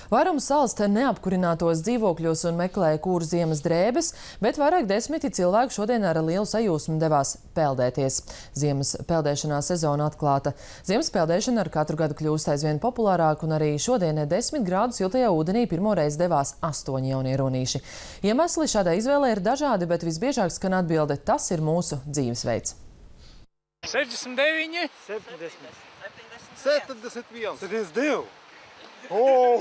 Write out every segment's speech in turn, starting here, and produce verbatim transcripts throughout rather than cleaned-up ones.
Vairums salas te neapkurinātos dzīvokļos un meklēja kūru ziemas drēbes, bet vairāk desmiti cilvēku šodien ar lielu sajūsmu devās peldēties. Ziemas peldēšanā sezona atklāta. Ziemas peldēšana ar katru gadu kļūst aizvien populārāk, un arī šodien desmit grādu siltajā ūdenī pirmoreiz devās astoņi jaunie runīši. Iemesli šādai izvēlei ir dažādi, bet visbiežāk skan atbilde – tas ir mūsu dzīvesveids. sešdesmit deviņi, septiņdesmit, septiņdesmit viens, septiņdesmit divi. Oh!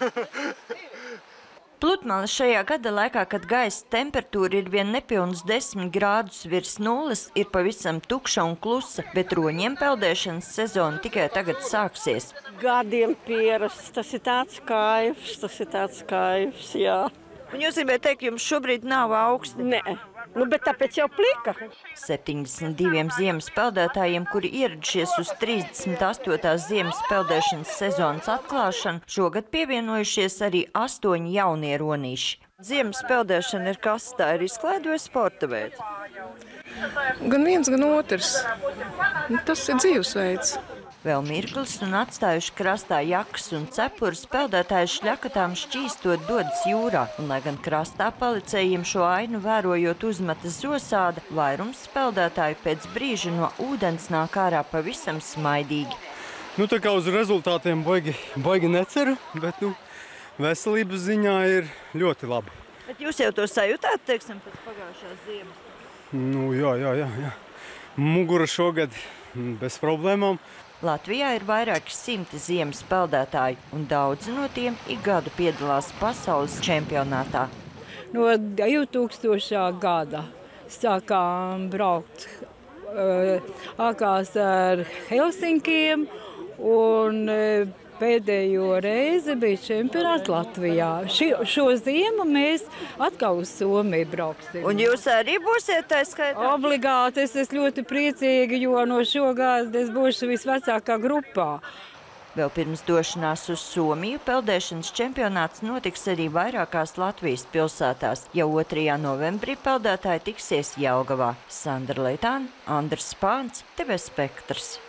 Pludmale šajā gada laikā, kad gaisa temperatūra ir vien nepilnus desmit grādus virs nulles, ir pavisam tukša un klusa, bet roņiem peldēšanas sezona tikai tagad sāksies. Gadiem pierasts, tas ir tāds kaifs, tas ir tāds kaifs, jā. Un jūs gribētu teikt, jums šobrīd nav augsti? Nē, nu, bet tāpēc jau plika. septiņdesmit diviem ziemas peldētājiem, kuri ieradušies uz trīsdesmit astotās ziemas peldēšanas sezonas atklāšanu, šogad pievienojušies arī astoņi jaunie ronīši. Ziemas peldēšana ir kas, tā ir izklaidoja sporta veids? Gan viens, gan otrs. Tas ir dzīvesveids. Vēl mirklis un atstājuši krastā jakas un cepurus, peldētāji šļakatām šķīstot dodas jūrā. Un, lai gan krastā palicējiem šo ainu vērojot uzmetas zosāda, vairums peldētāju pēc brīža no ūdens nāk ārā pavisam smaidīgi. Nu, tā kā uz rezultātiem baigi, baigi neceru, bet, nu, veselības ziņā ir ļoti labi. Bet jūs jau to sajūtāt, teiksim, pēc pagājušās ziemas? Nu, jā, jā, jā, jā. Mugura šogad bez problēmām. Latvijā ir vairāki simti ziemas peldētāji, un daudzi no tiem ik gadu piedalās pasaules čempionātā. No divtūkstošā gada sākām braukt uh, ākās ar Helsinkiem, un uh, pēdējo reizi bija čempionāts Latvijā. Ši, šo ziemu mēs atkal uz Somiju brauksim. Un jūs arī būsiet tā skaitā? Obligāti, es esmu ļoti priecīga, jo no šogad es būšu visvecākā grupā. Vēl pirms došanās uz Somiju peldēšanas čempionāts notiks arī vairākās Latvijas pilsētās. Jau otrajā novembrī peldētāji tiksies Jelgavā. Sandra Leitāna, Andris Spāns, T V Spektrs.